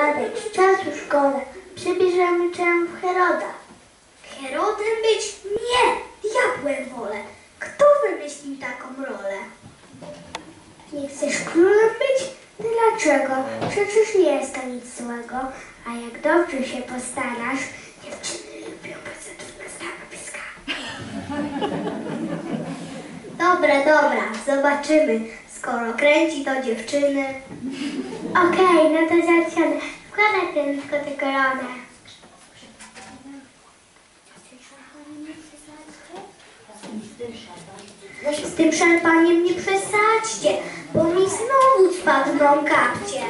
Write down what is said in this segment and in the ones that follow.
gadać, czasu szkoda. Przybierzemy cię w Heroda. Herodem być? Nie, diabłem wolę. Kto wymyślił taką rolę? Nie chcesz królem być? Dlaczego? Przecież nie jest to nic złego. A jak dobrze się postarasz, dziewczyny lubią pozytywne stanowiska. Dobra, zobaczymy. Skoro kręci to dziewczyny. Okej, no to załatwione. Wkładaj tylko tę koronę. Z tym szarpaniem nie przesadźcie, bo mi znowu spadną kapcie.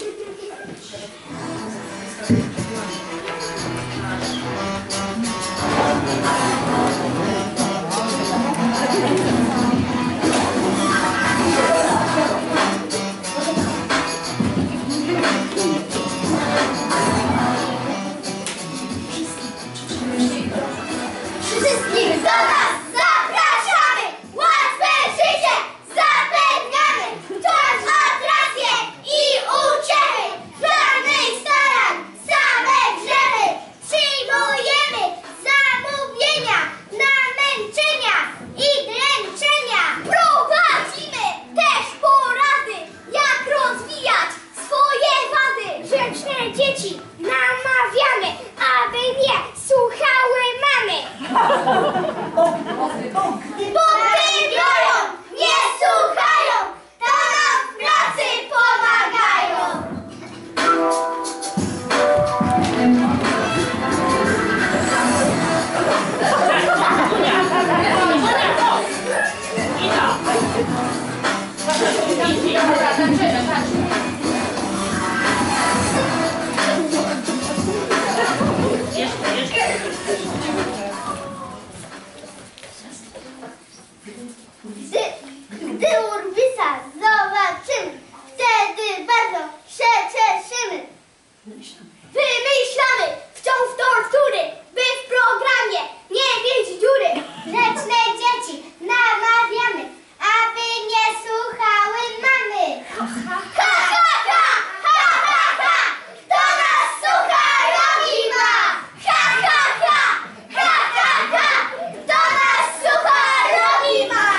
Wszystkich do nas zapraszamy! Łatwe życie zapewniamy! Wciąż atrakcje i uciemy! Żadnych starań, same grzemy! Przyjmujemy zamówienia na męczenia i dręczenia! Prowadzimy też porady, jak rozwijać swoje wady! Grzeczne dzieci namawiamy, aby nie słuchały mamy! Bo biorą, nie słuchają, to nam w pracy pomagają. Gdy urwisa zobaczymy, wtedy bardzo się cieszymy. Wymyślamy wciąż tortury, by w programie nie mieć dziury. Grzeczne dzieci namawiamy, aby nie słuchały mamy. Ha, ha, ha, ha, ha, ha, ha. Kto nas słucha, robi ma. Ha, ha, ha, ha, ha, ha. Kto nas słucha, robi ma.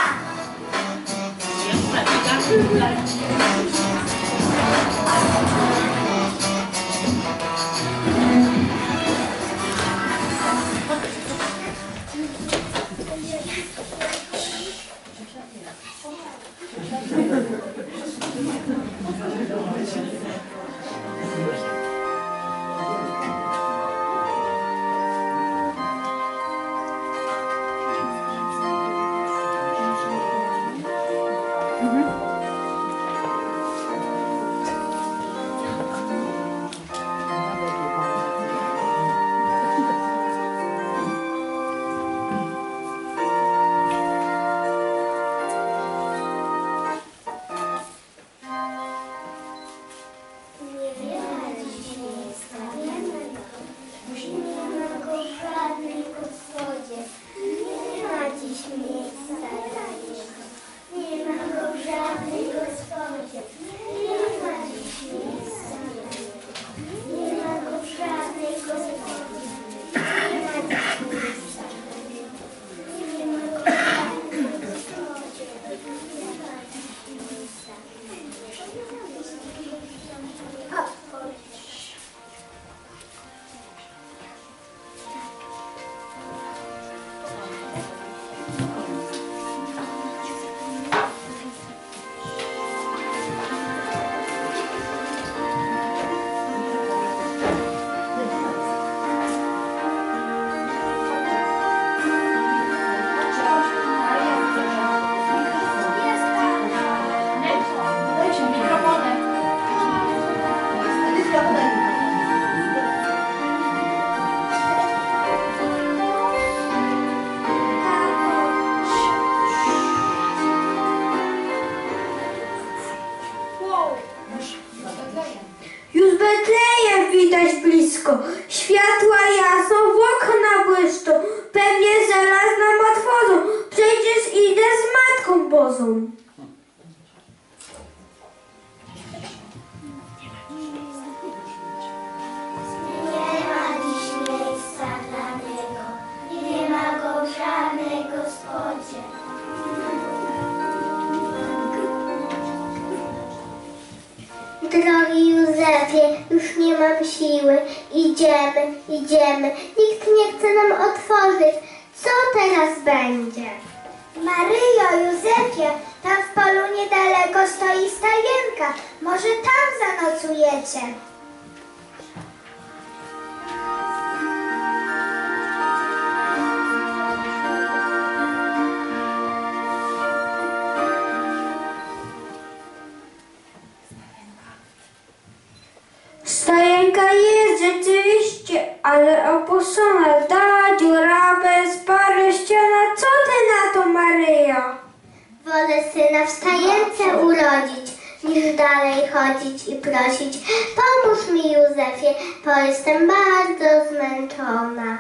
blisko. Światła jasno w okna błyszczą, pewnie zaraz nam otworzą. Przecież idę z Matką Bożą. Józefie, już nie mam siły. Idziemy, idziemy. Nikt nie chce nam otworzyć. Co teraz będzie? Maryjo, Józefie, tam w polu niedaleko stoi stajenka. Może tam zanocujecie? Stajenka jest rzeczywiście, ale opuszczona, ta dziurawe, spara ściana. Co ty na to, Maryjo? Wolę syna w stajence urodzić, niż dalej chodzić i prosić. Pomóż mi, Józefie, bo jestem bardzo zmęczona.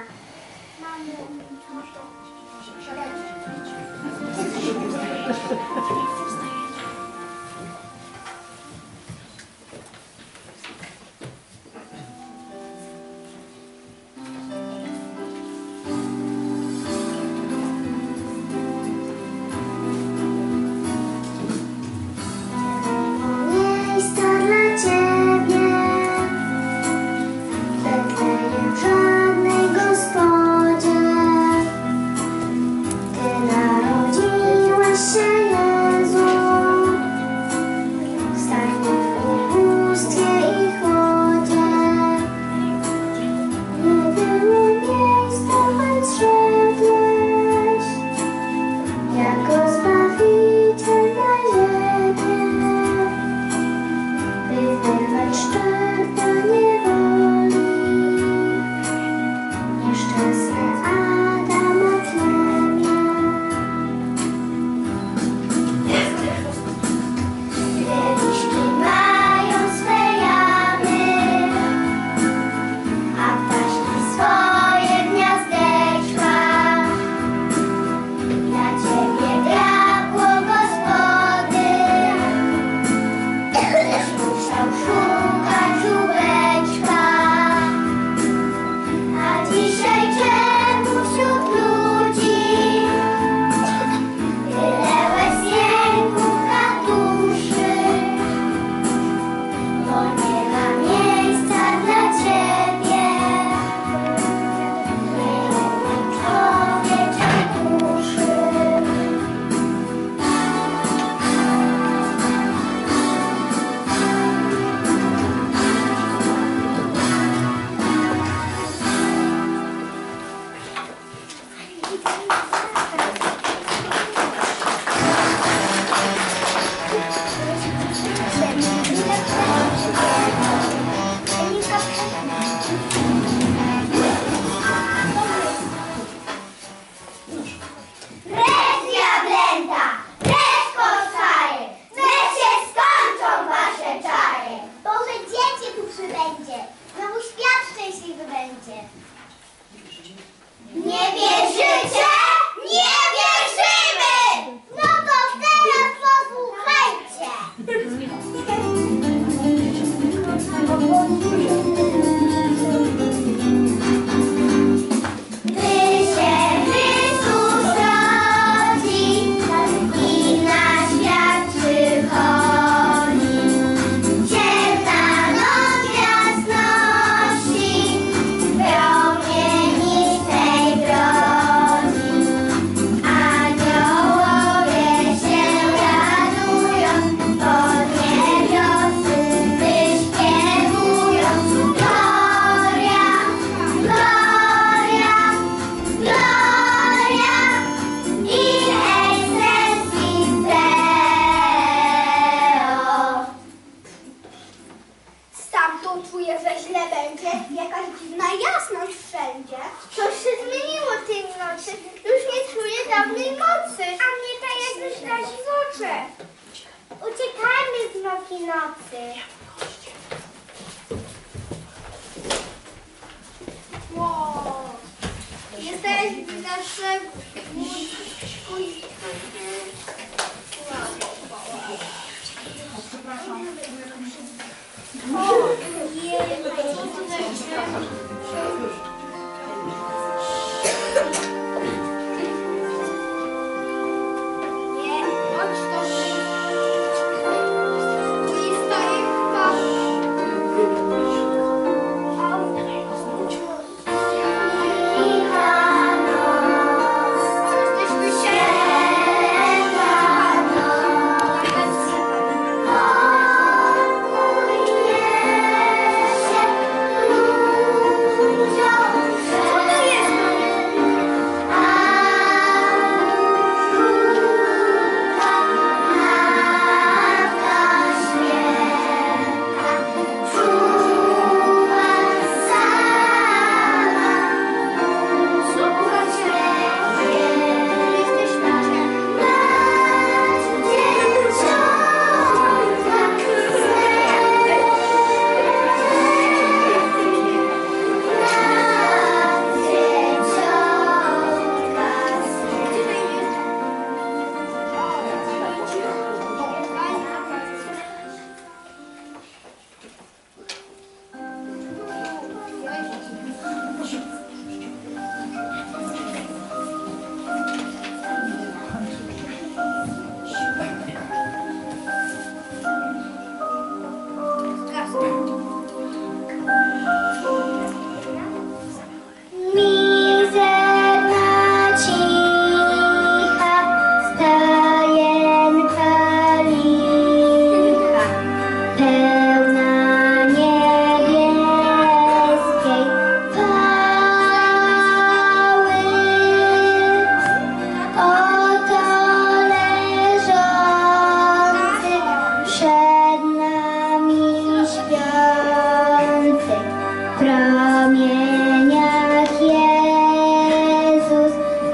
promieniach Jezus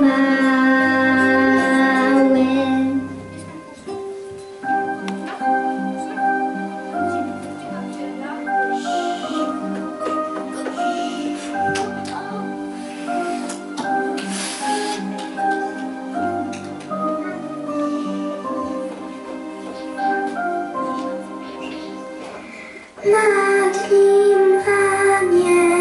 mały. Nad nim aniel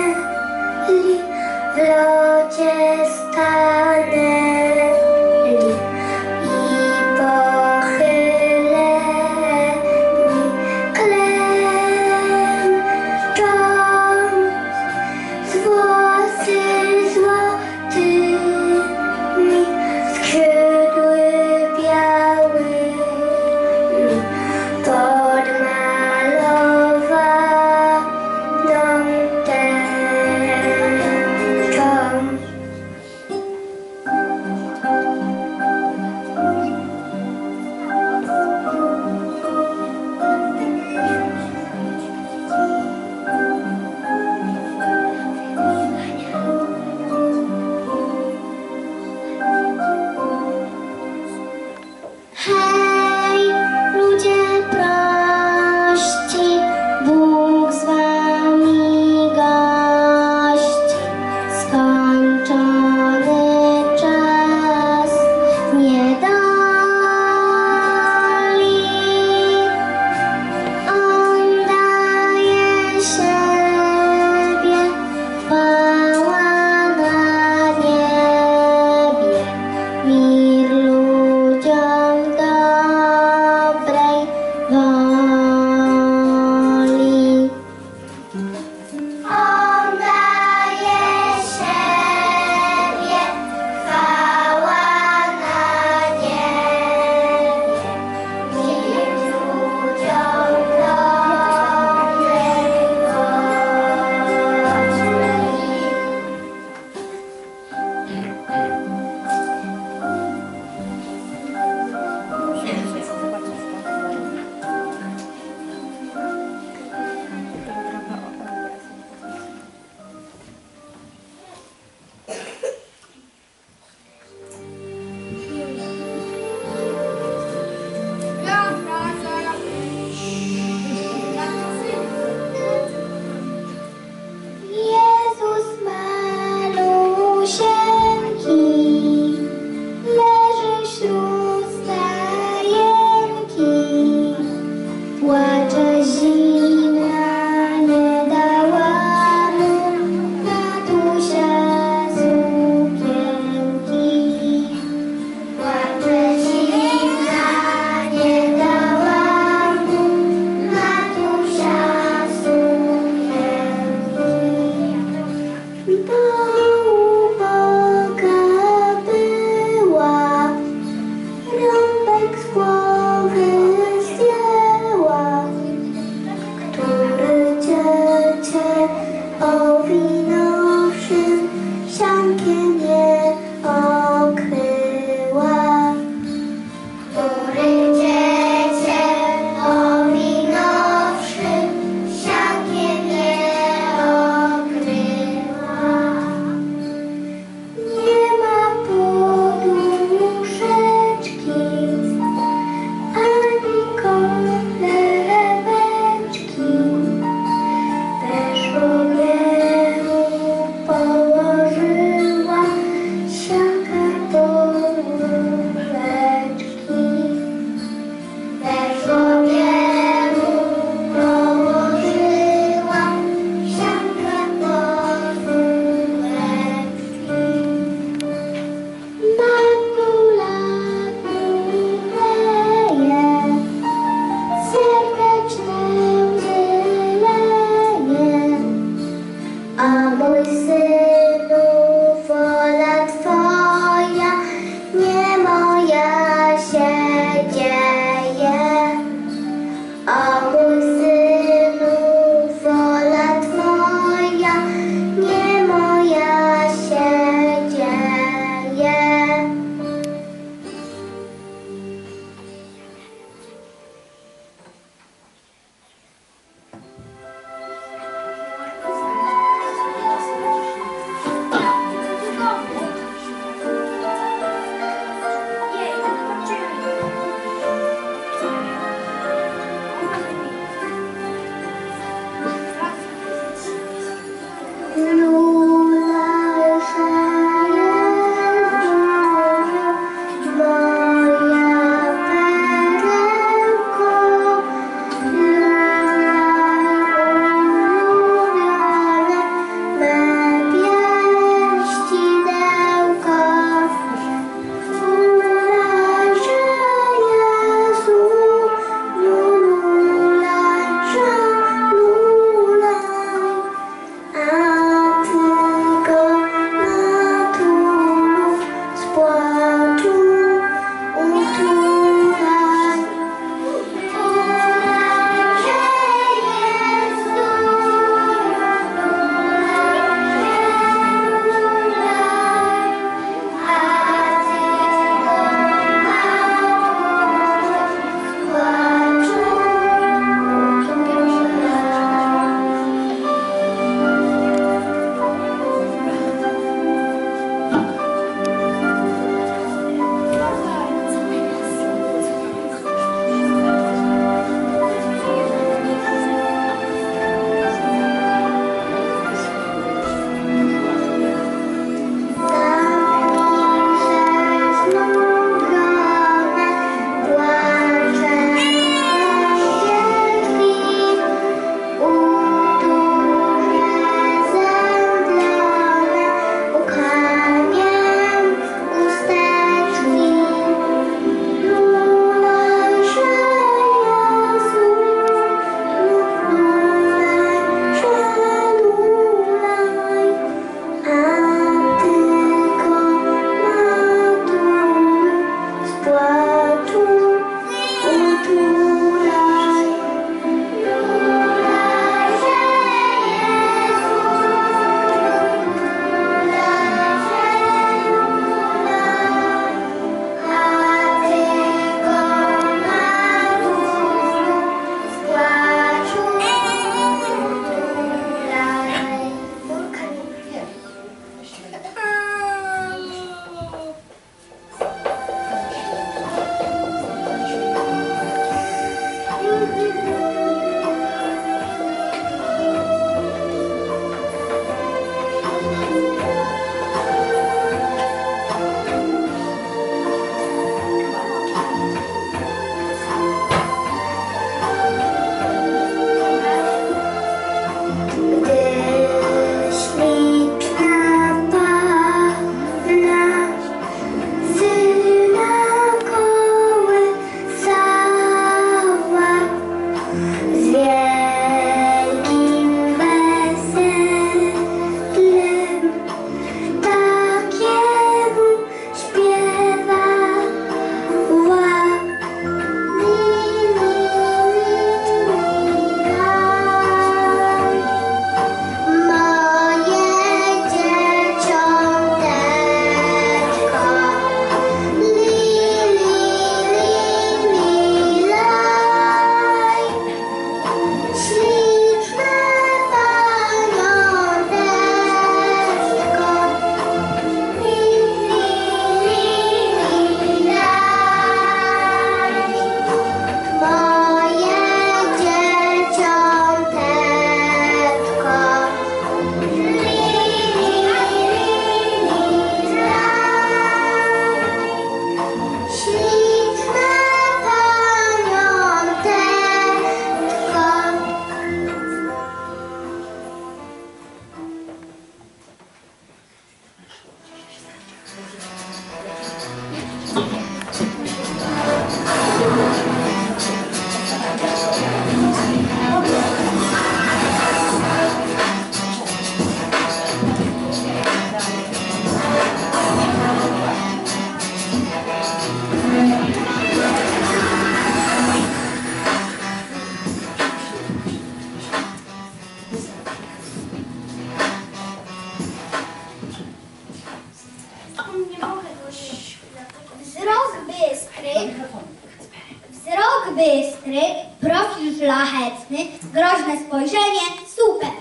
szlachetny, groźne spojrzenie, super.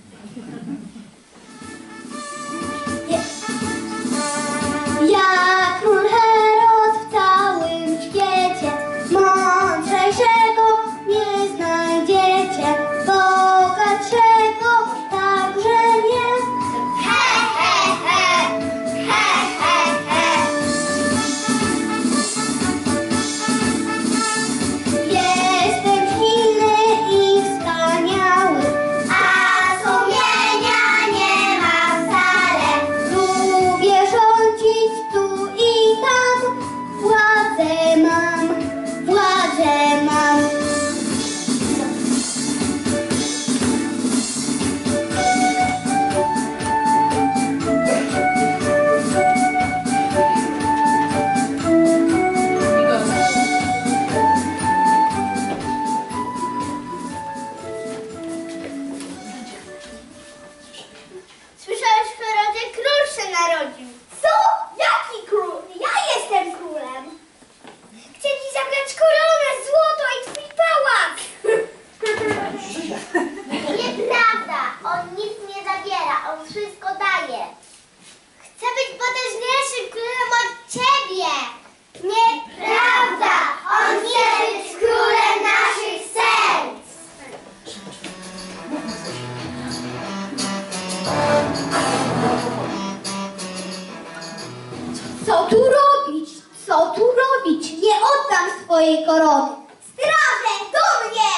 Ja, król Herod w całym świecie, mądrzejszego nie znajdziecie, bogatszego także nie. He, he, he, he, he, he. Jestem silny i wspaniały, a sumienia nie ma wcale. Lubię rządzić tu i tam, władzę mam, władzę mam. Słyszałeś, Herodzie, król się narodził. Co? Jaki król? Ja jestem królem. Chcieli zabrać koronę, złoto i twój pałac. Nieprawda. On nic nie zabiera, on wszystko daje. Chcę być potężniejszym królem od ciebie. Nieprawda. On chce być królem naszych serc. Co tu robić? Co tu robić? Nie oddam swojej korony. Straże, do mnie!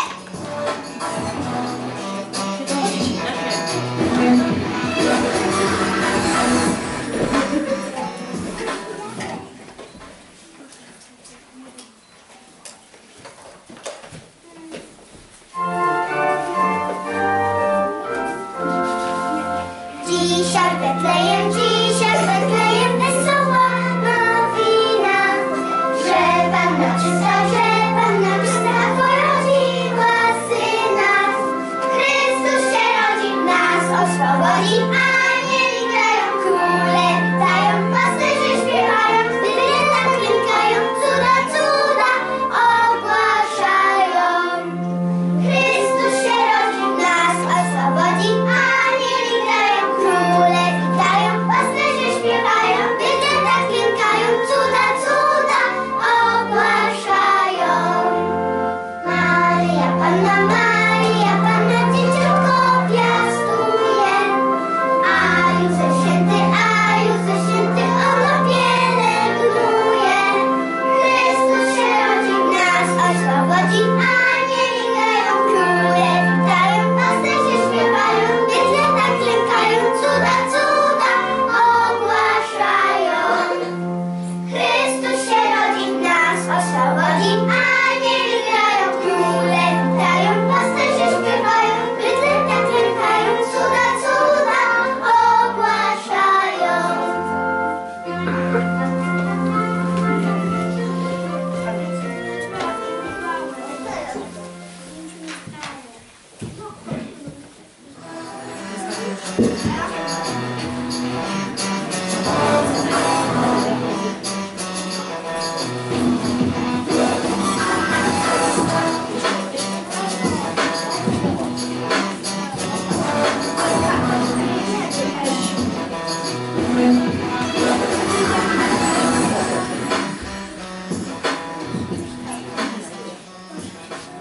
Dzisiaj Betlejem wesoła nowina, że Panna czysta porodziła Syna. Chrystus się rodzi, nas oswobodzi, anieli grają, króle witają, pasterze śpiewają, bydlęta klękają, cuda, cuda ogłaszają. Chrystus się rodzi, nas oswobodzi, anieli grają, króle witają, pasterze śpiewają, bydlęta klękają, cuda, cuda ogłaszają. Maryja Panna dzieciątko piastuje, a Józef święty ono pielęgnuje. Chrystus się rodzi, nas oswobodzi, anieli grają, króle witają, pasterze śpiewają, bydlęta klękają, cuda, cuda ogłaszają. Chrystus się rodzi, nas oswobodzi, anieli grają, króle witają, pasterze śpiewają, bydlęta klękają, cuda, cuda ogłaszają.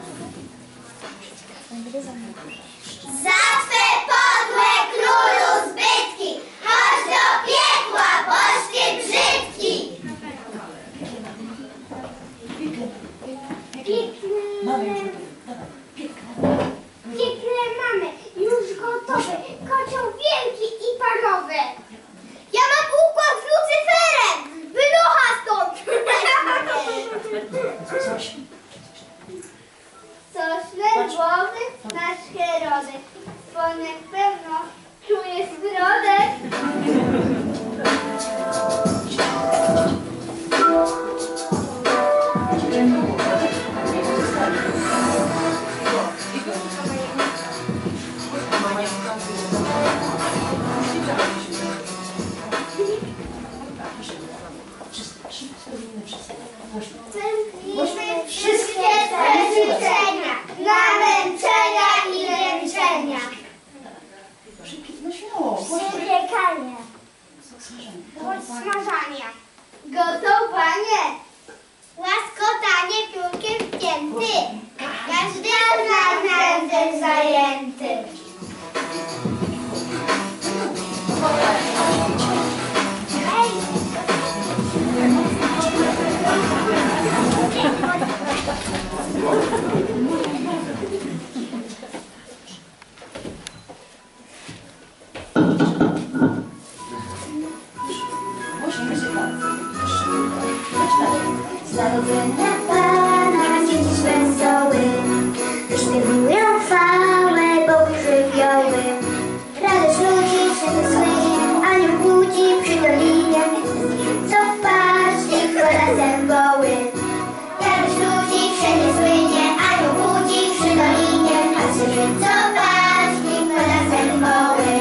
Za twe podłe królu No śmiało. Przypiekanie. Smażanie. Gotowanie. Łaskotanie piórkiem wcięty. Każdy z nas jest zajęty. Narodzenia Pana, dziś wesoły, wyśpiewują chwałę Bogu żywioły. Radość ludzi przemysłuje, anioł budzi przy dolinie, co paść ich razem woły. Radość ludzi wszędzie słynie, anioł budzi przy dolinie, a co paść ich razem woły.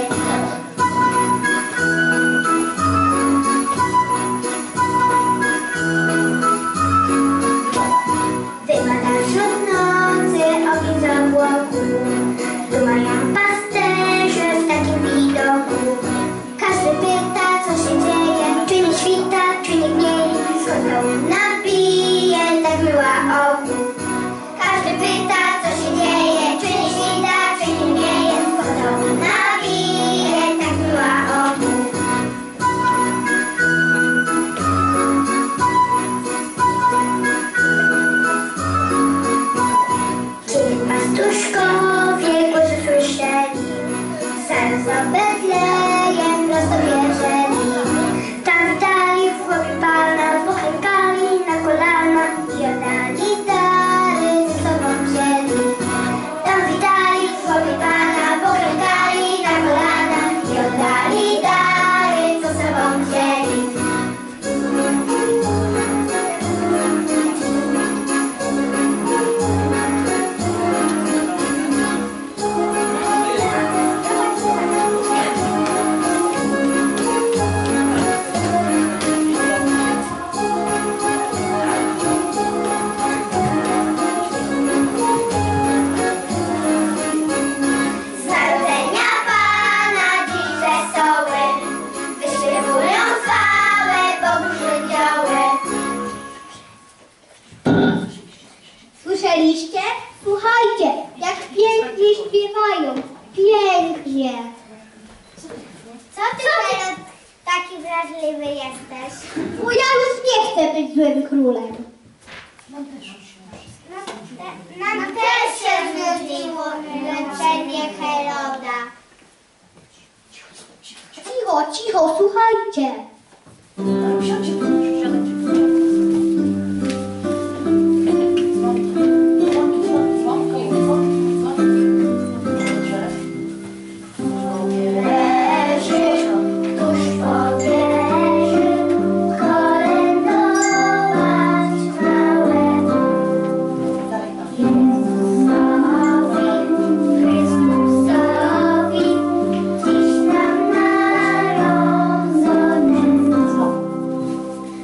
Wypada wśród nocy ogień z obłoku, dumają pasterze w takim widoku. Każdy pyta, co się dzieje, czy nie świta, czy nie gnieje, skąd to nabije tak myła oku. Każdy pyta, co się dzieje, czy nie świta, czy nie gnieje, skąd to nabije tak myła oku. Kiedy pastuszkowie głosy słyszeli, zaraz do Betlejem prosto wjeżdżeli. Tam witali w chłopie Pana, poklękali na kolana i oddali dary ze sobą wzięli. Tam witali w chłopie Pana, poklękali na kolana i oddali dary ze sobą wzięli. Z narodzenia Pana dziś wesoły, wyśpiewują chwałę Bogu żywioły. Słyszeliście? Słuchajcie, jak pięknie śpiewają. Pięknie. Co ty teraz taki wrażliwy jesteś? Bo ja już nie chcę być złym królem. Nam też się znudziło leczenie Heroda. Cicho, cicho, słuchajcie. Usiądźcie, siadajcie. Leży, tuż powierzył, kolędować małemu Chrystusowi, dziś nam narodzonemu.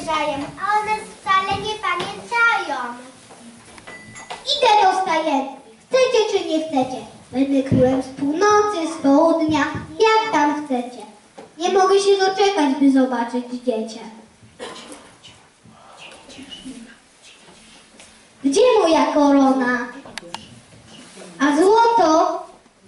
zamierzają, a one wcale nie pamiętają. Idę do stajenki. Chcecie czy nie chcecie? Będę królem z północy, z południa, jak tam chcecie. Nie mogę się doczekać, by zobaczyć dziecię. Gdzie moja korona? A złoto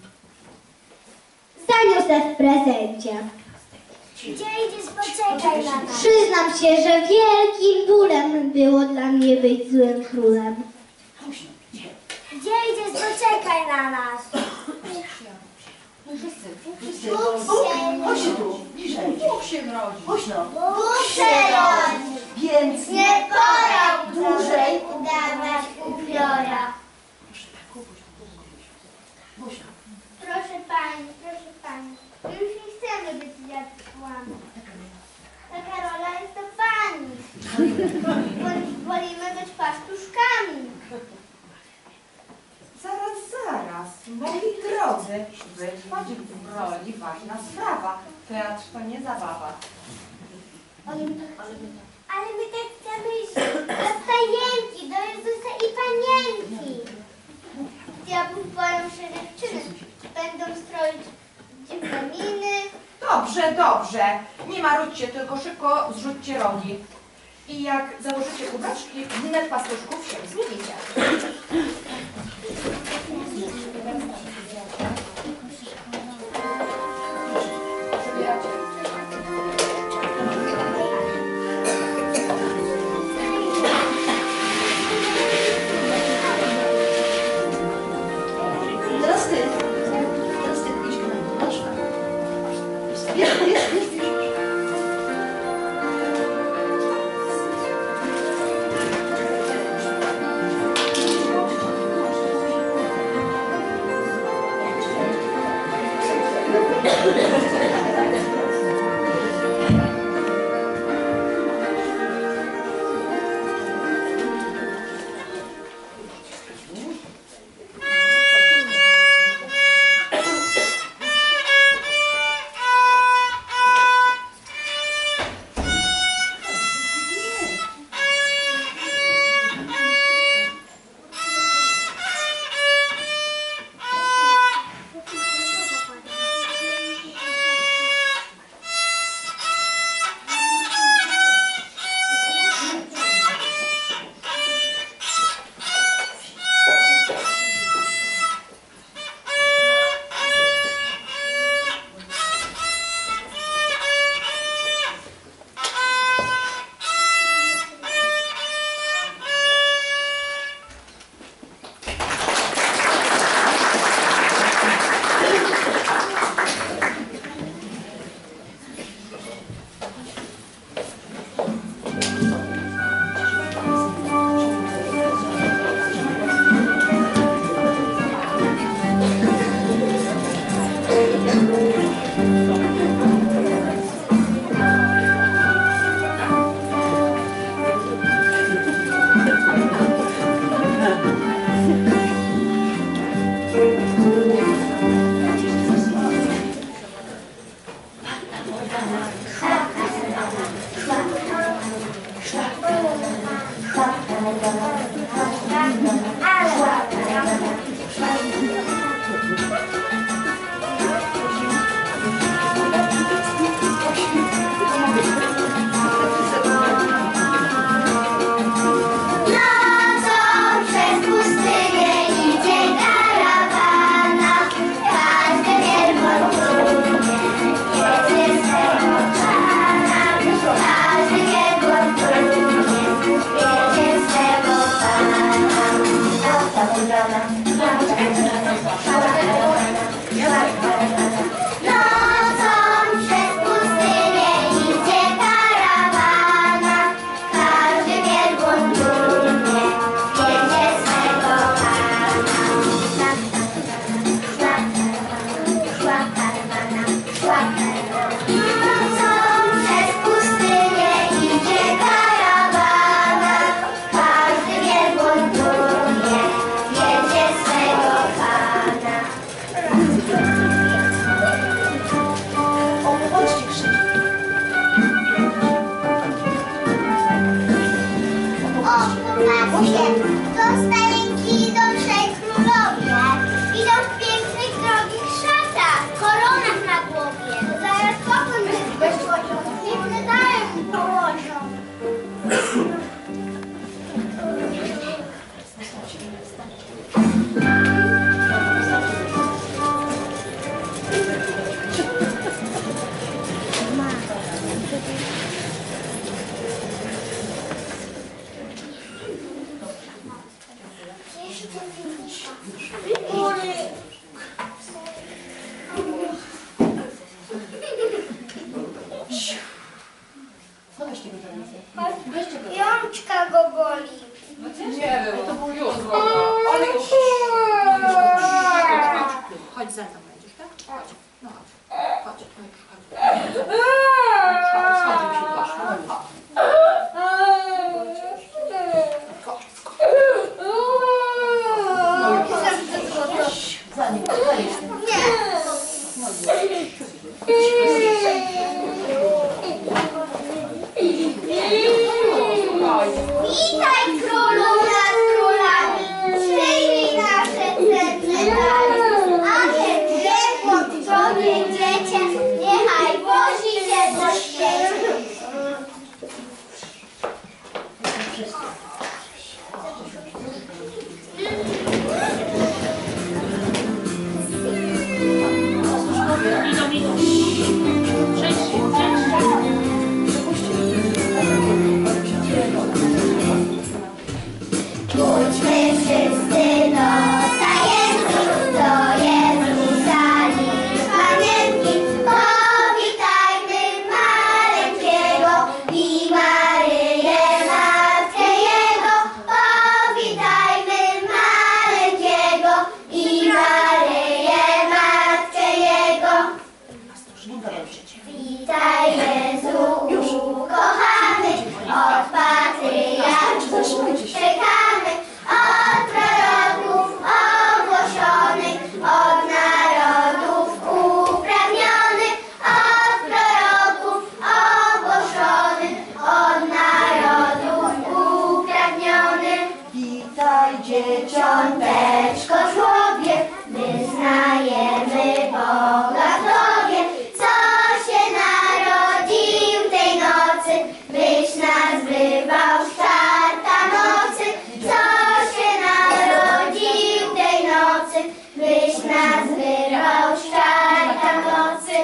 zaniosę w prezencie. Gdzie idziesz? Poczekaj na nas. Przyznam się, że wielkim bólem było dla mnie być złym królem. Gdzie idziesz? Poczekaj na nas. Chodź tu, bliżej. Bóg się rodzi. Głośno. Bóg się rodzi. Więc Nie pora dłużej udawać upiora. Głośno. Proszę pani, my już nie chcemy być diabłami. Taka rola jest do pani. Wolimy być pastuszkami. Zaraz, moi drodzy, być w roli ważna sprawa. Teatr to nie zabawa. Ale my tak chcemy iść do stajenki, do Jezusa i Panienki. Diabłów boją się dziewczyny. Będą stroić dziwne miny. Dobrze. Nie marudźcie, tylko szybko zrzućcie rogi. I jak założycie kubaczki, wnet pastuszków się zmienicie. Teraz ty idź do mnie. Masz? Bierz. Patrzcie, do stajenki idą trzej królowie. Idą w pięknych, drogich szatach, koronach na głowie. Zaraz pokój wychodzą, piękne dary mu położą. No weźcie go za ręce. Jączka go boli. Nie było. To było już. Ale już. Chodź za mną będziesz, tak? Chodź. No chodź. Chodź. Za nim, Witaj królu nad królami, przyjmij nasze cenne dary. A ten grzech człowiek dziecię, niechaj wozi się do świecie. Pójdźmy wszyscy do stajenki, do Jezusali Panienki. Powitajmy maleńkiego i Maryję, Matkę Jego. Powitajmy maleńkiego i Maryję, Matkę Jego. Witaj Jezu ukochany, od patriarchów czekamy, od proroków ogłoszonych, od narodów uprawnionych, od proroków ogłoszonych, od narodów uprawnionych. Witaj Dzieciąteczko człowiek, wyznajemy Boga w Tobie, co się narodził tej nocy, byś nas wyrwał z czarta nocy. Co się narodził tej nocy, byś nas wyrwał z czarta nocy.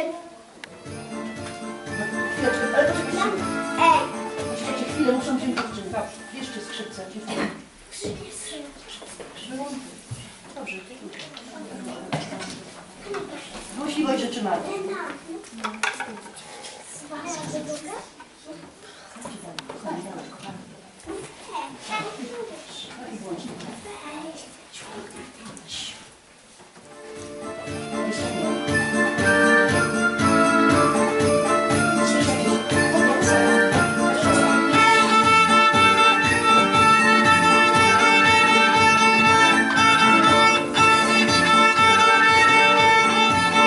Ale poczekajcie, Ej, poczekajcie chwilę, muszę wziąć dziewczynę. Jeszcze skrzypce. Dobrze. Złośliwość rzeczy martw.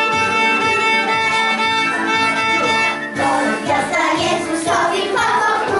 Gwiazda Jezusowi chwałą,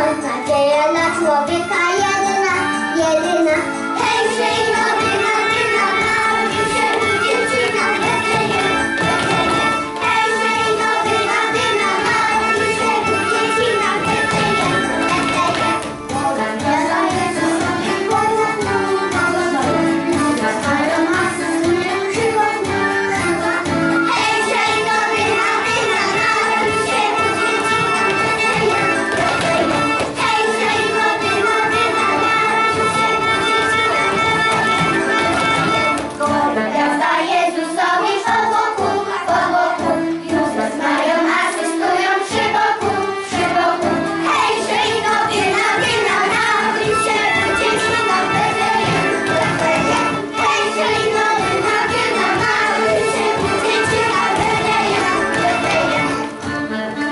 choć nadzieja na człowieka jedyna, jedyna. Hej, żyj, rodyna, dyna, narodził się dziecina w Betlejem, Betlejem. Hej, żyj, rodyna, dyna, narodził się dziecina w Betlejem, Betlejem. Gwiazda Jezusowi błogosławił, błogosławił. Mają masy, przygotną, przygotną. Hej, żyj, rodyna, dyna, narodził się dziecina w Betlejem, Betlejem. Hej, żyj, rodyna, dyna, narodził się dziecina w Betlejem. Gwiazda Jezusowi pod boku, Józef mają asystują przy boku, przy boku. Hej, żyj, rodyna, dyna, narodził się dziecina w Betlejem, Betlejem. Hej, żyj, rodyna, dyna, narodził się dziecina w Betlejem, Betlejem.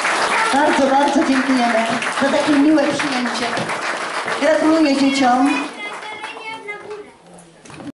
Bardzo, bardzo dziękujemy za takie miłe przyjęcie. Gratuluję dzieciom.